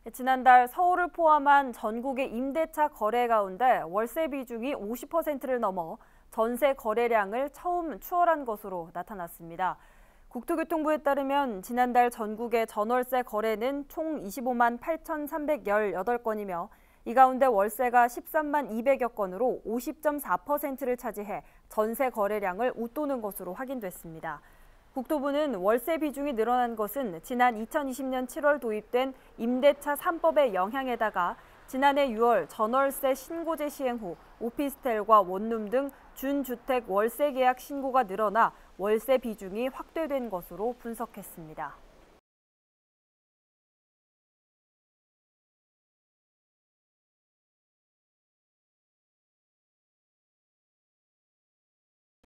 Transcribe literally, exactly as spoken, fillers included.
지난달 서울을 포함한 전국의 임대차 거래 가운데 월세 비중이 오십 퍼센트를 넘어 전세 거래량을 처음 추월한 것으로 나타났습니다. 국토교통부에 따르면 지난달 전국의 전월세 거래는 총 이십오만 팔천삼백십팔 건이며 이 가운데 월세가 십삼만 이백여 건으로 오십 점 사 퍼센트를 차지해 전세 거래량을 웃도는 것으로 확인됐습니다. 국토부는 월세 비중이 늘어난 것은 지난 이천이십 년 칠월 도입된 임대차 삼 법의 영향에다가 지난해 유월 전월세 신고제 시행 후 오피스텔과 원룸 등 준주택 월세 계약 신고가 늘어나 월세 비중이 확대된 것으로 분석했습니다.